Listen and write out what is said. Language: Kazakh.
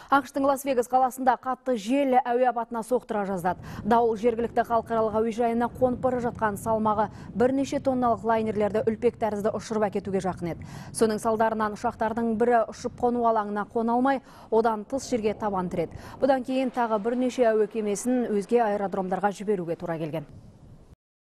ақш-тың Лас-Вегас қаласында қатты жел әуе апатына соқтыра жаздады. Дауыл жергілікті халықаралық әуежайына қонып бара жатқан салмағы бірнеше тонналық лайнерлерді үлпек тәрізді ұшырып әкетуге жақын еді. Соның салдарынан ұшақтардың бірі ұшып қону алаңына қона алмай, одан тыс жерге табан тіреді. Бұдан кейін тағы бірнеше әуе кемесін өзге аэродромдарға жіберуге тура келген.